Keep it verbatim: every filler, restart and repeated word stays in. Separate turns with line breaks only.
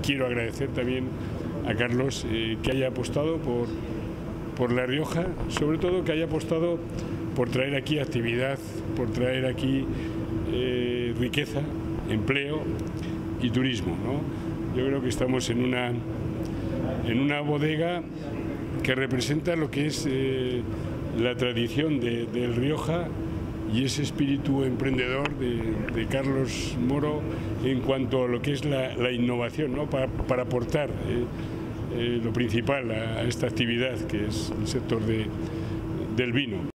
quiero agradecer también a Carlos eh, que haya apostado por, por La Rioja, sobre todo que haya apostado por traer aquí actividad, por traer aquí eh, riqueza, empleo y turismo, ¿no? Yo creo que estamos en una, en una bodega que representa lo que es eh, la tradición de, de El Rioja y ese espíritu emprendedor de, de Carlos Moro en cuanto a lo que es la, la innovación, ¿no? para, para aportar eh, eh, lo principal a, a esta actividad que es el sector de, del vino.